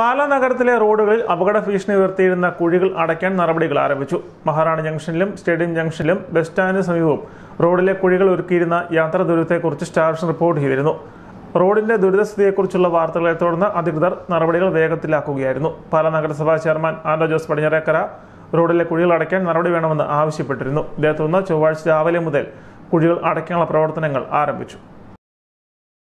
പാലാ നഗരത്തിലെ റോഡുകളിൽ അപകട ഭീഷണി ഉയർത്തിയിരുന്ന കുഴികൾ അടയ്ക്കാൻ നടപടികൾ ആരംഭിച്ചു. മഹാറാണി ജംഗ്ഷനിലും സ്റ്റേഡിയം ജംഗ്ഷനിലും ബസ് സ്റ്റാൻഡിന് സമീപവും റോഡിലെ കുഴികൾ ഒരുക്കിയിരുന്ന യാത്രാ ദുരിതത്തെക്കുറിച്ച് സ്റ്റാർവിഷൻ റിപ്പോർട്ട് ചെയ്തിരുന്നു. റോഡിന്റെ ദുരിതസ്ഥിതിയെക്കുറിച്ചുള്ള വാർത്തകളെ തുടർന്ന് അധികൃതർ നടപടികൾ വേഗത്തിലാക്കുകയായിരുന്നു. പാലാ നഗരസഭാ ചെയർമാൻ ആൻഡോ ജോസ് പടിഞ്ഞാറേക്കര റോഡിലെ കുഴികൾ അടയ്ക്കാൻ നടപടി വേണമെന്ന് ആവശ്യപ്പെട്ടിരുന്നു. ഇതേ തുടർന്ന് ചൊവ്വാഴ്ച രാവിലെ മുതൽ കുഴികൾ അടയ്ക്കാനുള്ള പ്രവർത്തനങ്ങൾ ആരംഭിച്ചു.